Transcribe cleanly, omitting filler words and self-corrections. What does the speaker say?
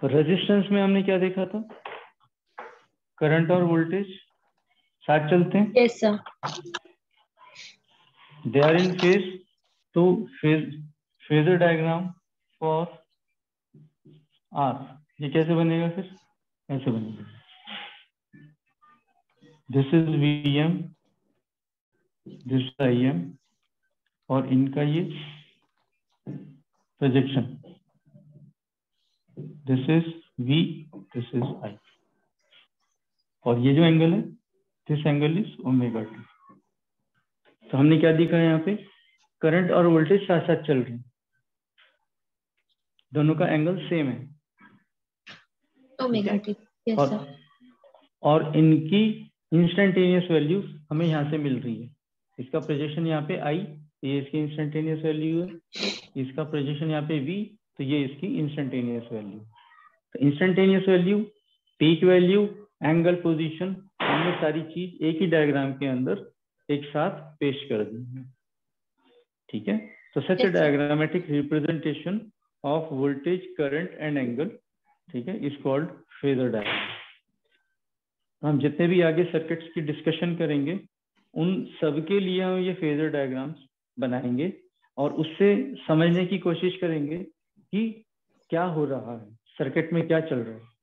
Resistance में हमने क्या देखा था, करंट और वोल्टेज साथ चलते हैं। Yes sir. They are in phase, तो फेजर डायग्राम फॉर आर ये कैसे बनेगा, फिर ऐसे बनेगा, this is VM, this is IM, और इनका ये projection, this is V, this is I, और ये जो एंगल है this angle is omega T. तो हमने क्या दिखा है यहाँ पे, करंट और वोल्टेज साथ साथ चल रहे हैं, दोनों का एंगल सेम है, ठीक ओमेगा है। टी। Yes sir. और इनकी इंस्टेंटेनियस वैल्यूज हमें यहाँ से मिल रही है। इसका प्रोजेक्शन यहाँ पे आई, ये इसकी इंस्टेंटेनियस वैल्यू है, इसका प्रोजेक्शन यहाँ पे वी, तो ये इसकी इंस्टेंटेनियस वैल्यू। तो instantaneous value, peak value, angle position, हमने सारी चीज एक ही डायग्राम के अंदर एक साथ पेश कर दी है, ठीक है। तो such a Yes, sir. Diagrammatic representation of voltage, current and angle, ठीक है, इज कॉल्ड फेजर डायग्राम। हम जितने भी आगे सर्किट्स की डिस्कशन करेंगे उन सब के लिए हम ये फेजर डायग्राम्स बनाएंगे और उससे समझने की कोशिश करेंगे कि क्या हो रहा है, सर्किट में क्या चल रहा है।